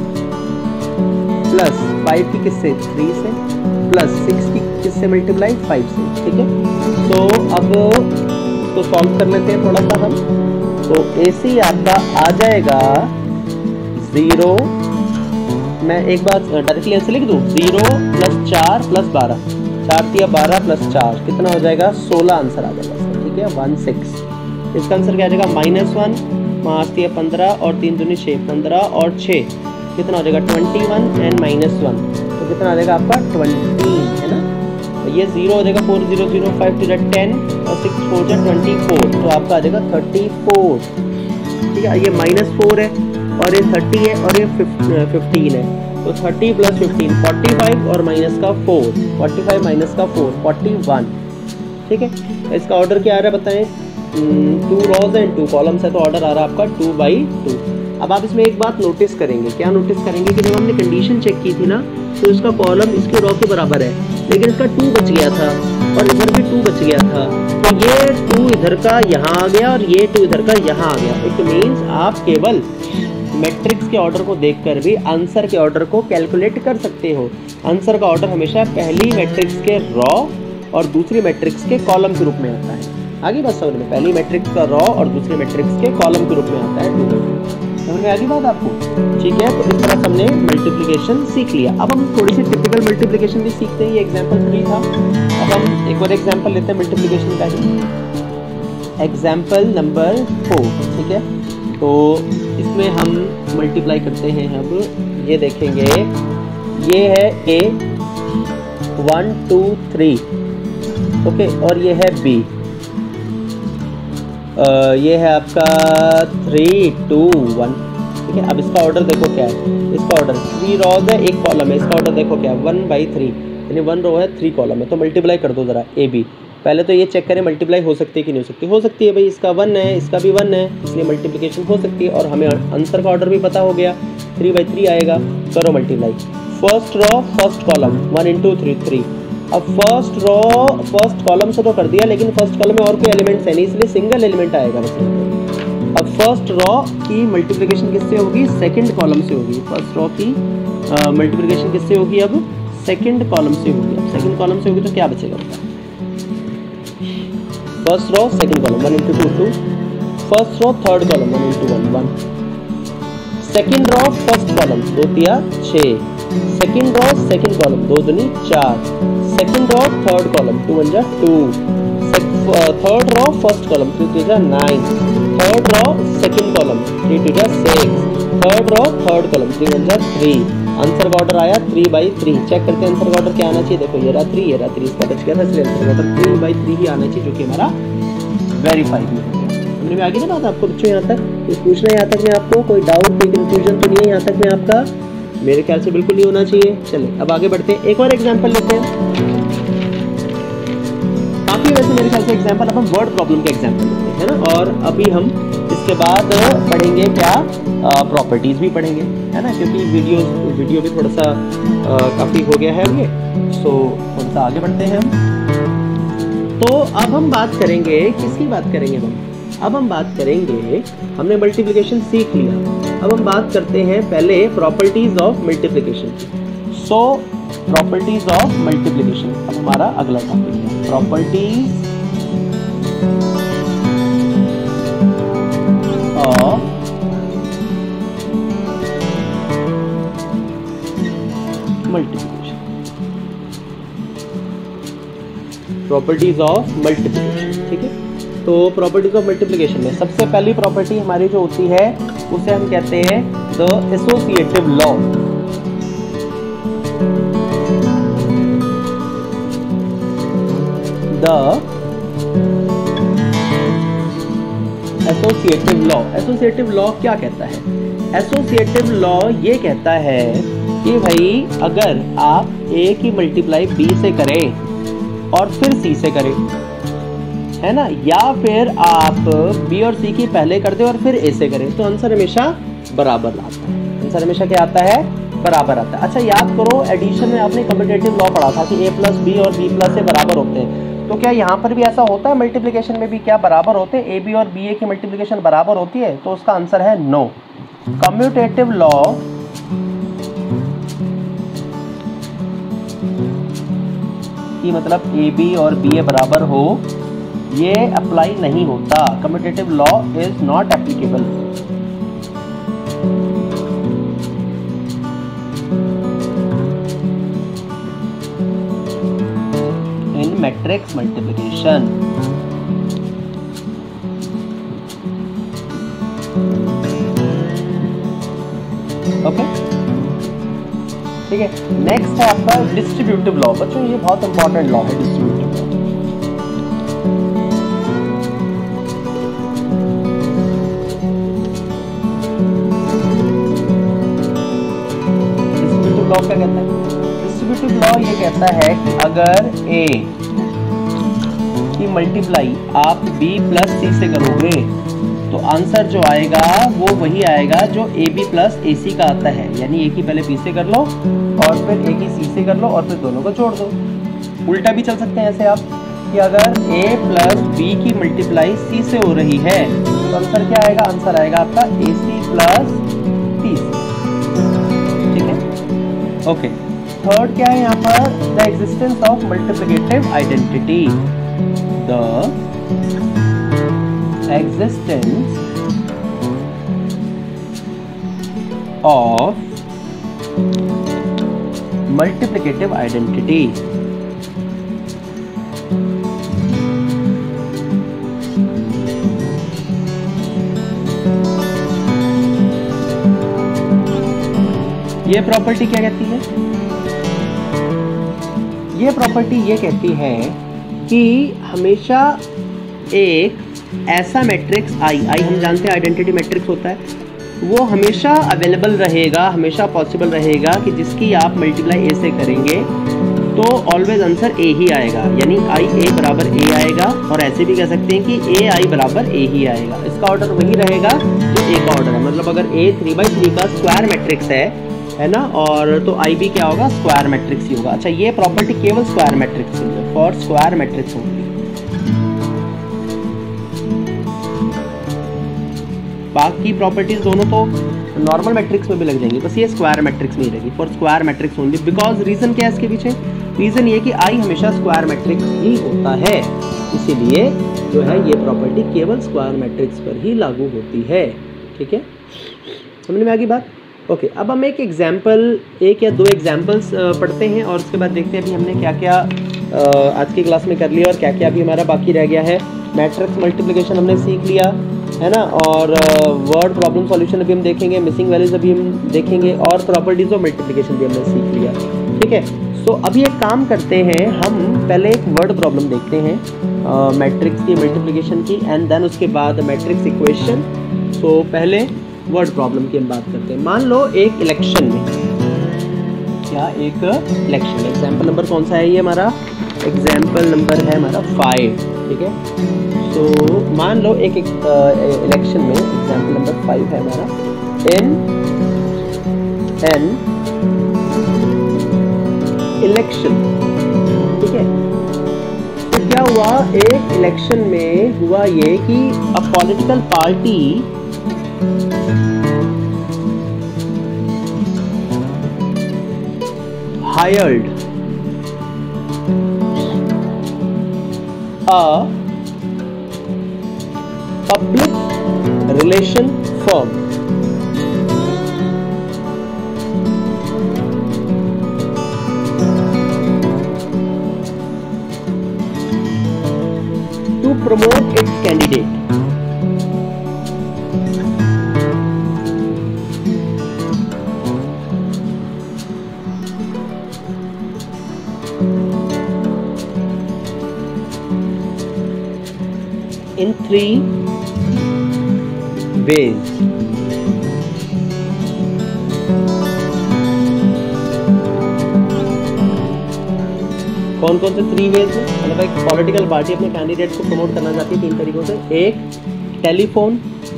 प्लस फाइव की किससे, थ्री से, प्लस सिक्स की किससे मल्टीप्लाई, फाइव से, ठीक है। तो अब इसको सॉल्व कर लेते हैं थोड़ा सा हम, तो ए सी आपका आ जाएगा ज़ीरो, मैं एक बार डायरेक्टली आंसर लिख दूँ, ज़ीरो प्लस चार प्लस बारह, चार दिया बारह प्लस चार कितना हो जाएगा, सोलह आंसर आ जाएगा, ठीक है, वन सिक्स। इसका आंसर क्या आ जाएगा, माइनस वन, पाँच दिया पंद्रह और तीन दूनी छः, पंद्रह और छः कितना हो जाएगा, twenty one and minus one, तो कितना आ जाएगा आपका ट्वेंटी, है ना। तो ये जीरो हो जाएगा, four zero zero five two ten और सिक्स फोर जा ट्वेंटी फोर, तो आपका आ जाएगा थर्टी फोर, ठीक है। ये माइनस फोर है और ये थर्टी है और ये फिफ्टीन है, तो thirty plus fifteen forty five और माइनस का फोर, फोर्टी फाइव माइनस का फोर फोर्टी वन, ठीक है। तो इसका ऑर्डर क्या आ रहा है बताएं, two rows and two columns है, तो ऑर्डर आ रहा है आपका टू बाई टू। अब आप इसमें एक बात नोटिस करेंगे, क्या नोटिस करेंगे कि जब हमने कंडीशन चेक की थी ना, तो इसका कॉलम इसके रॉ के बराबर है, लेकिन इसका टू बच गया था और इधर भी टू बच गया था, तो ये टू इधर का यहाँ आ गया और ये टू इधर का यहाँ आ गया। इट मीन्स आप केवल मैट्रिक्स के ऑर्डर को देखकर भी आंसर के ऑर्डर को कैलकुलेट कर सकते हो। आंसर का ऑर्डर हमेशा पहली मैट्रिक्स के रॉ और दूसरी मैट्रिक्स के कॉलम के रूप में आता है। आगे बात समझ में, पहली मैट्रिक्स का रॉ और दूसरी मैट्रिक्स के कॉलम के रूप में आता है टू बाई टू। समझ में आगे बात आपको, ठीक है। तो इस तरह से हमने मल्टीप्लिकेशन सीख लिया। अब हम थोड़ी सी टिपिकल मल्टीप्लिकेशन भी सीखते हैं, ये एग्जाम्पल थ्री था। अब हम एक और एग्जाम्पल लेते हैं मल्टीप्लिकेशन का ही, एग्जाम्पल नंबर फोर, ठीक है। तो इसमें हम मल्टीप्लाई करते हैं, अब ये देखेंगे, ये है A one two three, okay, और ये है बी, Uh, ये है आपका थ्री टू वन, ठीक है। अब इसका ऑर्डर देखो क्या है, इसका ऑर्डर थ्री रॉज है, एक कॉलम है, इसका ऑर्डर देखो क्या है, वन बाई थ्री, यानी वन रो है थ्री कॉलम है, तो मल्टीप्लाई कर दो ज़रा ए बी। पहले तो ये चेक करें मल्टीप्लाई हो सकती है कि नहीं हो सकती, हो सकती है भाई, इसका वन है इसका भी वन है, इसलिए मल्टीप्लिकेशन हो सकती है, और हमें आंसर का ऑर्डर भी पता हो गया, थ्री बाई थ्री आएगा। करो multiply, first row first column, one into three three. अब फर्स्ट रॉ फर्स्ट कॉलम से तो कर दिया, लेकिन फर्स्ट कॉलम में और कोई एलिमेंट्स है नहीं, इसलिए सिंगल एलिमेंट आएगा बस। अब फर्स्ट रॉ की मल्टीप्लिकेशन किससे होगी, सेकंड कॉलम से होगी। फर्स्ट रॉ की मल्टीप्लिकेशन किससे होगी, अब सेकंड कॉलम से होगी। अब सेकंड कॉलम से होगी तो क्या बचेगा, first row second column, one into two two, first row third column, one into one one, second row first column, दो तिया छः, सेकंड रॉ सेकंड कॉलम, दो दुनी चार, second row third column, two one जा two, third row first column, three two जा nine, third row second column, three two जा six, third row third column, three one जा three. Answer का order आया three by three. Check करते हैं answer का order क्या आना चाहिए, देखो ये रहा थ्री, ये रहा थ्री, इसका बच गया था, इसलिए आंसर का ऑर्डर थ्री बाई थ्री ही आना चाहिए, जो कि हमारा वेरीफाइड में हो गया। समझ में आ गई ना बात आपको बच्चों, यहाँ तक कुछ पूछना है, यहाँ तक में आपको कोई डाउट कोई कंफ्यूजन तो नहीं है यहाँ तक में आपका, मेरे ख्याल से बिल्कुल नहीं होना चाहिए। चलिए अब आगे बढ़ते हैं, एक और एग्जांपल लेते हैं। काफी वैसे मेरे ख्याल से एग्जांपल, अब हम वर्ड प्रॉब्लम के एग्जांपल लेते हैं, है ना। और अभी हम इसके बाद पढ़ेंगे क्या, प्रॉपर्टीज भी पढ़ेंगे, है ना, क्योंकि वीडियो वीडियो भी थोड़ा सा आ, काफी हो गया है अभी, सो थोड़ा सा आगे बढ़ते हैं हम। तो अब हम बात करेंगे, किसकी बात करेंगे हम, अब हम बात करेंगे, हमने मल्टीप्लिकेशन सीख लिया, अब हम बात करते हैं पहले properties of multiplication. So properties of multiplication अब हमारा अगला टॉपिक है, properties of multiplication. Properties of multiplication, ठीक है। तो प्रॉपर्टीज ऑफ मल्टीप्लिकेशन में सबसे पहली प्रॉपर्टी हमारी जो होती है उसे हम कहते हैं the associative law. The associative law. Associative law क्या कहता है? एसोसिएटिव लॉ ये कहता है कि भाई अगर आप a की मल्टीप्लाई b से करें और फिर c से करें, है ना, या फिर आप b और c की पहले कर दें और फिर a से करें, तो आंसर हमेशा बराबर आता है। आंसर हमेशा क्या आता है? बराबर आता है। अच्छा याद करो, एडिशन में आपने कम्यूटेटिव लॉ पढ़ा था कि a प्लस बी और b प्लस a बराबर होते हैं। तो क्या यहाँ पर भी ऐसा होता है? मल्टीप्लिकेशन में भी क्या बराबर होते हैं? a b और b a की मल्टीप्लिकेशन बराबर होती है? तो उसका आंसर है नो। कम्यूटेटिव लॉ कि मतलब ए बी और बी ए बराबर हो, ये अप्लाई नहीं होता। Commutative law is not applicable. In matrix multiplication. Okay, ठीक है। नेक्स्ट है आपका डिस्ट्रीब्यूटिव लॉ। बच्चों ये बहुत इंपॉर्टेंट लॉ है, डिस्ट्रीब्यूटिव लॉ। डिस्ट्रीब्यूटिव लॉ क्या कहता है? डिस्ट्रीब्यूटिव लॉ ये कहता है कि अगर a की मल्टीप्लाई आप b प्लस c से करोगे तो आंसर जो आएगा वो वही आएगा जो ए बी प्लस ए सी का आता है। यानी ए की पहले बी से कर लो और फिर ए की सी से कर लो और फिर दोनों को जोड़ दो। उल्टा भी चल सकते हैं ऐसे आप कि अगर a प्लस बी की मल्टीप्लाई सी से हो रही है तो आंसर क्या आएगा? आंसर आएगा आपका ए सी प्लस टी सी। ठीक है, ओके। थर्ड क्या है यहाँ पर? The existence of multiplicative identity. द existence of multiplicative identity। ये प्रॉपर्टी क्या कहती है? ये प्रॉपर्टी ये कहती है कि हमेशा एक ऐसा मैट्रिक्स आई आई हम जानते हैं आइडेंटिटी मैट्रिक्स होता है, वो हमेशा अवेलेबल रहेगा, हमेशा पॉसिबल रहेगा कि जिसकी आप मल्टीप्लाई ए से करेंगे तो ऑलवेज आंसर ए ही आएगा। यानी आई ए बराबर ए आएगा। और ऐसे भी कह सकते हैं कि ए आई बराबर ए ही आएगा। इसका ऑर्डर वही रहेगा जो ए का ऑर्डर है। मतलब अगर ए थ्री बाई थ्री का स्क्वायर मैट्रिक्स है है ना, और तो आई भी क्या होगा? स्क्वायर मैट्रिक्स ही होगा। अच्छा, ये प्रॉपर्टी केवल स्क्वायर मैट्रिक्स है, फॉर स्क्वायर मैट्रिक्स होगी। बाकी प्रॉपर्टीज दोनों तो नॉर्मल मैट्रिक्स में भी लग जाएंगी, बस ये स्क्वायर मैट्रिक्स में ही रहेगी, for square matrix only. Because reason क्या है इसके पीछे? रीजन ये कि आई हमेशा स्क्वायर मैट्रिक्स ही होता है, इसीलिए जो है ये प्रॉपर्टी केवल स्क्वायर मैट्रिक्स पर ही लागू होती है। ठीक है, समझ में आ गई बात? ओके, अब हम एक एग्जाम्पल, एक या दो एग्जाम्पल्स पढ़ते हैं और उसके बाद देखते हैं अभी हमने क्या क्या आज की क्लास में कर लिया और क्या क्या अभी हमारा बाकी रह गया है। मैट्रिक्स मल्टीप्लिकेशन हमने सीख लिया, है ना, और वर्ड प्रॉब्लम सॉल्यूशन अभी हम देखेंगे, मिसिंग वैल्यूज अभी हम देखेंगे और प्रॉपर्टीज ऑफ मल्टीप्लिकेशन भी हमने सीख लिया। ठीक है, सो अभी एक काम करते हैं, हम पहले एक वर्ड प्रॉब्लम देखते हैं मैट्रिक्स की मल्टीप्लिकेशन की, एंड देन उसके बाद मैट्रिक्स इक्वेशन। सो पहले वर्ड प्रॉब्लम की हम बात करते हैं। मान लो एक इलेक्शन में, क्या एक इलेक्शन, एग्जाम्पल नंबर कौन सा है ये हमारा? एग्जाम्पल नंबर है हमारा फाइव। ठीक है, तो मान लो एक इलेक्शन में, एग्जाम्पल नंबर फाइव है हमारा, इन एन इलेक्शन। ठीक है, तो क्या हुआ? एक इलेक्शन में हुआ ये कि a political party hired a public relation firm to promote its candidate. in three ways. कौन कौन से थ्री वेज है? मतलब एक पॉलिटिकल पार्टी अपने कैंडिडेट को प्रमोट करना चाहती है तीन तरीकों से। एक telephone,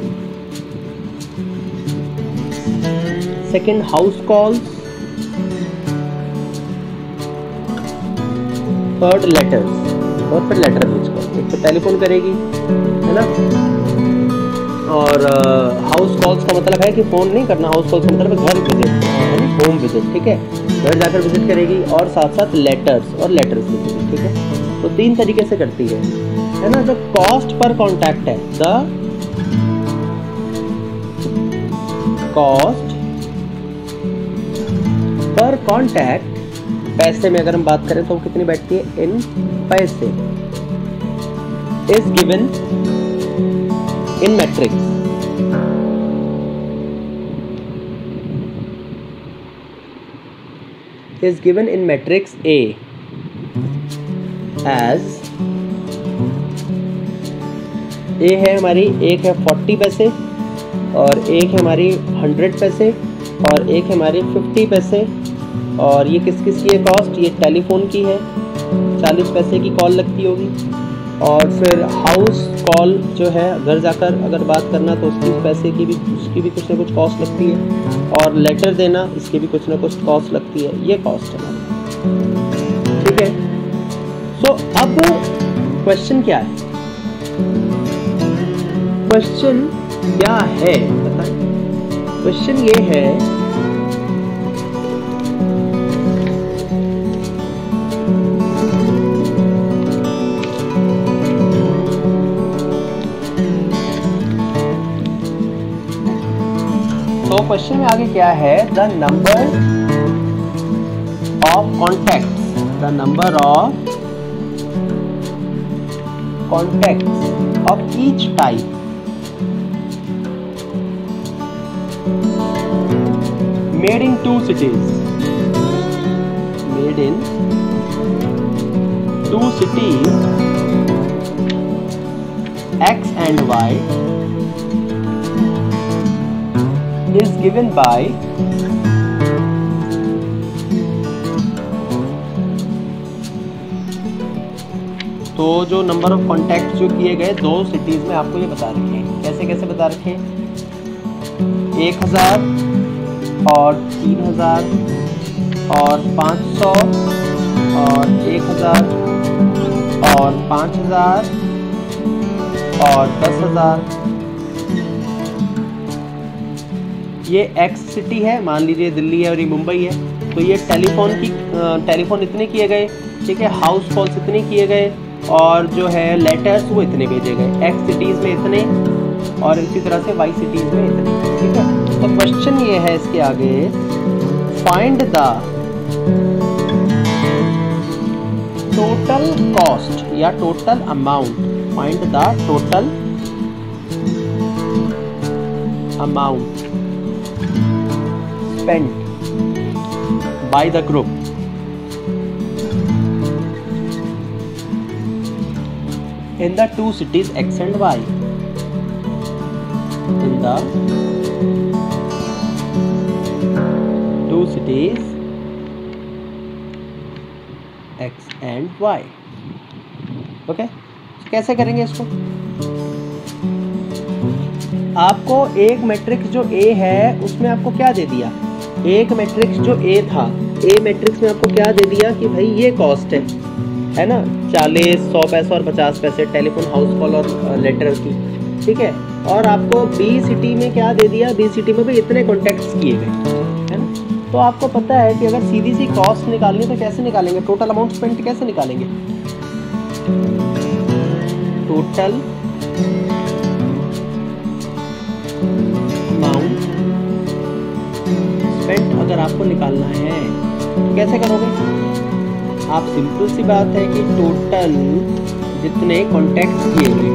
second house calls, third letters, और फिर लेटर भेजकर। एक तो टेलीफोन करेगी, है ना, और हाउस कॉल्स का मतलब है कि फ़ोन नहीं करना, हाउस कॉल्स का मतलब घर विजिट, होम विजिट, ठीक है, घर जाकर विजिट करेगी, और साथ साथ लेटर्स और लेटर्स लिखेगी, ठीक है। तो तीन तरीके से करती है, है ना। जो कॉस्ट पर कॉन्टैक्ट है, द कॉस्ट पर कॉन्टैक्ट, पैसे में अगर हम बात करें तो वो कितनी बैठती है, इन पैसे, is given in matrix, is given in matrix A as A है हमारी, एक है फोर्टी पैसे, और एक है हमारी हंड्रेड पैसे, और एक है हमारी फिफ्टी पैसे। और ये किस किस की है कॉस्ट? ये टेलीफोन की है, चालीस पैसे की कॉल लगती होगी। और फिर हाउस कॉल जो है, घर जाकर अगर बात करना तो उसकी पैसे की भी, उसकी भी कुछ ना कुछ कॉस्ट लगती है। और लेटर देना, इसकी भी कुछ ना कुछ कॉस्ट लगती है। ये कॉस्ट है हमारी, ठीक है। सो so, अब क्वेश्चन क्या है? क्वेश्चन क्या है बताएं? क्वेश्चन ये है तो क्वेश्चन में आगे क्या है? The number of contacts, the number of contacts of each type made in two cities, made in two cities X and Y is given by तो जो नंबर ऑफ कॉन्टैक्ट जो किए गए दो सिटीज में आपको ये बता रखे हैं। कैसे कैसे बता रखे हैं? एक हजार और तीन हजार और पाँच सौ और एक हजार और पाँच हजार और दस हजार। ये एक्स सिटी है, मान लीजिए दिल्ली है और ये मुंबई है, तो ये टेलीफोन की टेलीफोन इतने किए गए, ठीक है, हाउस कॉल्स इतने किए गए, और जो है लेटर्स वो इतने भेजे गए। एक्स सिटीज़ में इतने, और इसी तरह से वाई सिटीज़ में इतने, ठीक है। तो क्वेश्चन ये है इसके आगे, फाइंड द टोटल कॉस्ट या total amount, find the total amount spent by the group in the two cities X and Y, in the two cities X and Y। Okay okay? कैसे करेंगे इसको? आपको एक मैट्रिक्स जो A है उसमें आपको क्या दे दिया? एक मैट्रिक्स जो A था, A मैट्रिक्स में आपको क्या दे दिया कि भाई ये कॉस्ट है, है ना, चालीस, सौ पैसे और पचास पैसे टेलीफोन, हाउस कॉल और लेटर की, ठीक है। और आपको B सिटी में क्या दे दिया? B सिटी में भी इतने कॉन्टैक्ट्स किए गए, है ना। तो आपको पता है कि अगर सीधी सी कॉस्ट निकालनी तो कैसे निकालेंगे? टोटल अमाउंट स्पेंट कैसे निकालेंगे? टोटल अमाउंट स्पेंट अगर आपको निकालना है तो कैसे करोगे? आप सिंपल सी बात है कि टोटल जितने कॉन्टैक्ट्स किए गए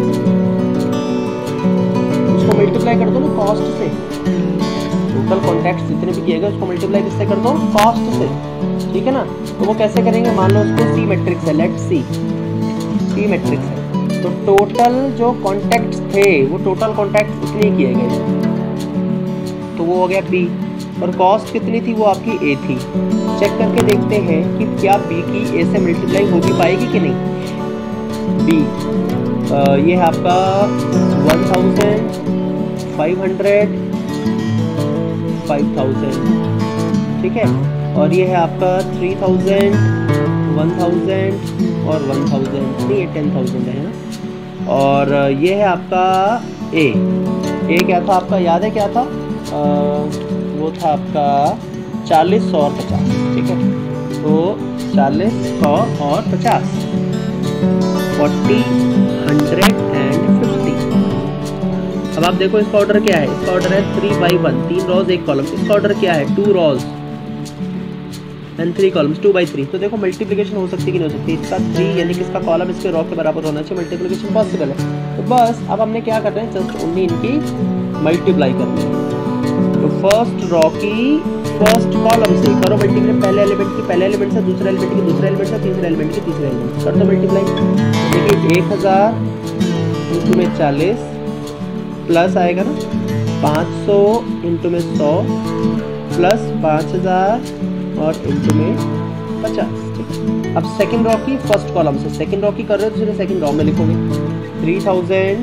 उसको मल्टीप्लाई कर दो ना कॉस्ट से। टोटल कॉन्टैक्ट्स जितने भी किए गए उसको मल्टीप्लाई किससे कर दो? कॉस्ट से, ठीक है ना। तो वो कैसे करेंगे? मान लो उसको सी मैट्रिक्स है, लेट सी सी मैट्रिक्स है, तो टोटल जो कॉन्टैक्ट्स थे वो टोटल कॉन्टैक्ट्स इतने किए गए, तो वो हो गया बी। और कॉस्ट कितनी थी, वो आपकी ए थी। चेक करके देखते हैं कि क्या बी की ए से मल्टीप्लाई हो भी पाएगी कि नहीं। बी ये है आपका one thousand, five hundred, five thousand, ठीक है। और ये है आपका थ्री थाउजेंड, वन थाउजेंड और वन थाउजेंड, नहीं ये टेन थाउजेंड है ना। और ये है आपका ए। ए क्या था आपका, याद है क्या था, आ, वो था आपका चालीस, सौ और पचास, ठीक है। तो चालीस, सौ और पचास, फोर्टी, हंड्रेड एंड फिफ्टी। अब आप देखो इसका ऑर्डर क्या है, इसका ऑर्डर है थ्री बाई वन, तीन रोज एक कॉलम। इसका ऑर्डर क्या है, two rows and three columns, two by three. तो देखो मल्टीप्लिकेशन हो सकती है कि नहीं हो सकती, इसका थ्री यानी कि इसका कॉलम इसके रो के बराबर होना चाहिए, मल्टीप्लिकेशन पॉसिबल है। तो बस अब हमने क्या करना है, जस्ट ओनली इनकी मल्टीप्लाई करनी है। तो फर्स्ट रो की फर्स्ट कॉलम से करो मल्टीप्लाई, पहले एलिमेंट की पहले एलिमेंट से, दूसरे एलिमेंट की दूसरे एलिमेंट से, तीसरे एलिमेंट की तीसरे एलिमेंट से, कर दो मल्टीप्लाई। देखिए एक हज़ार इंटू में चालीस प्लस आएगा ना पाँच सौ इंटू में सौ प्लस पाँच हज़ार और इंटू में पचास, ठीक है। अब सेकंड रो की फर्स्ट कॉलम से, सेकंड रो की कर रहे हो तो सेकंड रो में लिखोगे three thousand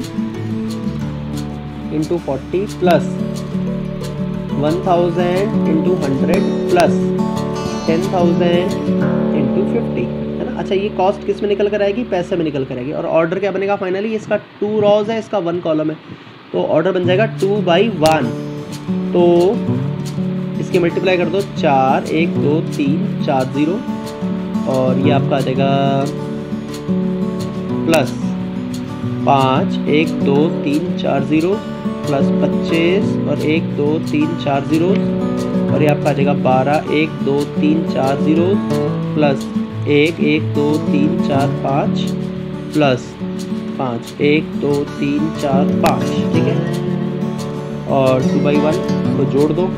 into forty plus one thousand into hundred plus ten thousand into fifty, है ना। अच्छा ये कॉस्ट किस में निकल कर आएगी, पैसे में निकल कर आएगी। और ऑर्डर क्या बनेगा फाइनली, इसका टू रोज है, इसका वन कॉलम है, तो ऑर्डर बन जाएगा टू बाई वन। तो इसकी मल्टीप्लाई कर दो, चार, एक, दो, तीन, चार जीरो, और ये आपका आ जाएगा प्लस पाँच, एक, दो, तीन, चार जीरो प्लस पच्चीस और एक, दो, तीन, चार जीरो, और ये आपका आ जाएगा बारह, एक, दो, तीन, चार जीरो प्लस एक, एक, दो, तीन, चार, पाँच प्लस पाँच, एक, दो, तीन, चार, पाँच, ठीक है। और टू बाई वन तो जोड़ दो,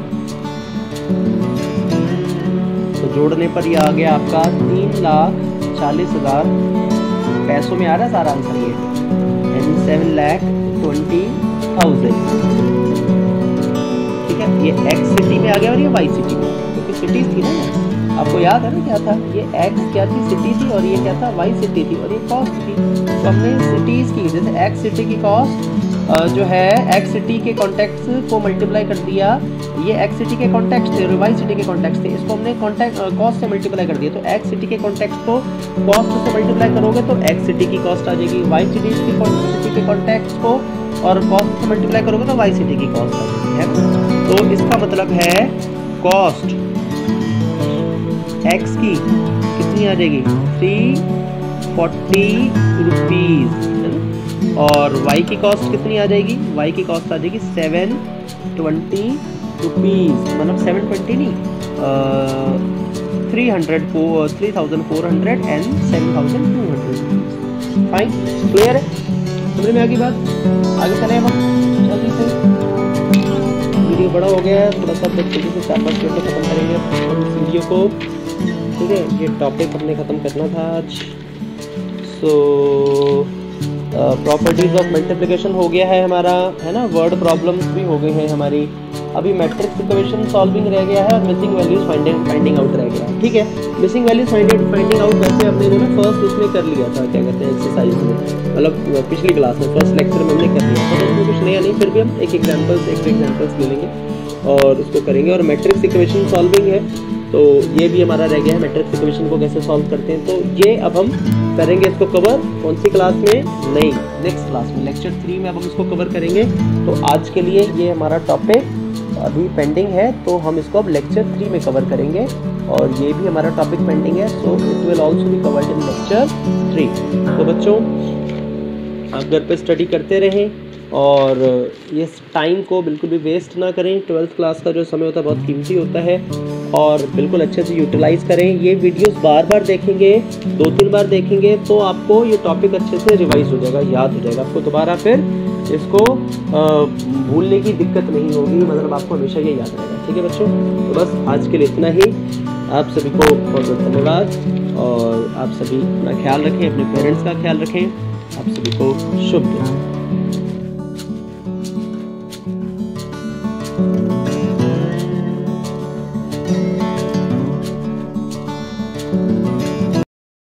तो जोड़ने पर ये आ गया आपका तीन लाख चालीस हज़ार, पैसों में आ रहा है सारा आंसर ये, and seven lakh twenty thousand, ठीक है। ये एक्स सिटी में आ गया और ये वाई सिटी में, क्योंकि सिटीज थी ना, आपको याद है ना क्या था, ये एक्स क्या थी, सिटी थी, और ये क्या था, वाई सिटी थी, और ये कॉस्ट थी। तो हमने सिटीज की, जैसे एक्स सिटी की कॉस्ट जो है एक्स सिटी के कॉन्टेक्ट्स को मल्टीप्लाई कर दिया, ये एक्स सिटी के कॉन्टेक्ट्स थे और वाई सिटी के कॉन्टेक्ट्स थे, इसको हमने कॉन्टेक्ट कॉस्ट से मल्टीप्लाई कर दिया। तो एक्स सिटी के कॉन्टेक्ट्स को कॉस्ट से मल्टीप्लाई करोगे तो एक्स सिटी की कॉस्ट आ जाएगी, वाई सिटी सिटी के कॉन्टेक्ट्स को और कॉस्ट से मल्टीप्लाई करोगे तो वाई सिटी की कॉस्ट आ जाएगी, है। तो इसका मतलब है कॉस्ट एक्स की कितनी आ जाएगी, थ्री फोर्टी रुपीज़, है ना। और y की कॉस्ट कितनी आ जाएगी, y की कॉस्ट आ जाएगी सेवन ट्वेंटी रुपीज़, मतलब सेवन ट्वेंटी नहीं, three hundred four three thousand four hundred and seven thousand two hundred. Fine, clear है, समझ में आ गई बात। आगे चले हम जल्दी से, वीडियो बड़ा हो गया है, थोड़ा सा जल्दी से चार पाँच मिनट में खत्म करेंगे इस वीडियो को, ठीक है। ये टॉपिक हमने ख़त्म करना था आज। सो प्रॉपर्टीज़ ऑफ मल्टीप्लिकेशन हो गया है हमारा, है ना। वर्ड प्रॉब्लम्स भी हो गई हैं हमारी, अभी मैट्रिक्स इक्वेशन सॉल्विंग रह गया है और missing values finding finding out रह गया है, ठीक है। Missing values finding finding out वैसे हमने जो है फर्स्ट उसमें कर लिया था, क्या कहते हैं एक्सरसाइज में, मतलब पिछली क्लास में फर्स्ट लेक्चर में हमने कर लिया था, तो उसमें कुछ नया नहीं, फिर भी हम एक एग्जाम्पल्स एक एग्जाम्पल्स ले लेंगे और उसको करेंगे। और मैट्रिक्स इक्वेशन सॉल्विंग है, तो ये भी हमारा रह गया है, मैट्रिक्स इक्वेशन को कैसे सॉल्व करते हैं, तो ये अब हम करेंगे इसको कवर कौन सी क्लास में, नहीं नेक्स्ट क्लास में, लेक्चर थ्री में अब हम इसको कवर करेंगे। तो आज के लिए ये हमारा टॉपिक अभी पेंडिंग है, तो हम इसको अब लेक्चर थ्री में कवर करेंगे, और ये भी हमारा टॉपिक पेंडिंग है, so it will also be covered in lecture three. तो बच्चों आप घर पे स्टडी करते रहें और ये टाइम को बिल्कुल भी वेस्ट ना करें, ट्वेल्थ क्लास का जो समय होता है बहुत कीमती होता है, और बिल्कुल अच्छे से यूटिलाइज़ करें। ये वीडियोस बार बार देखेंगे, दो तीन बार देखेंगे तो आपको ये टॉपिक अच्छे से रिवाइज हो जाएगा, याद हो जाएगा, आपको दोबारा फिर इसको भूलने की दिक्कत नहीं होगी, मतलब आपको हमेशा ये याद रहेगा, ठीक है बच्चों। तो बस आज के लिए इतना ही, आप सभी को बहुत बहुत धन्यवाद, और आप सभी अपना ख्याल रखें, अपने पेरेंट्स का ख्याल रखें, आप सभी को शुभ दिन।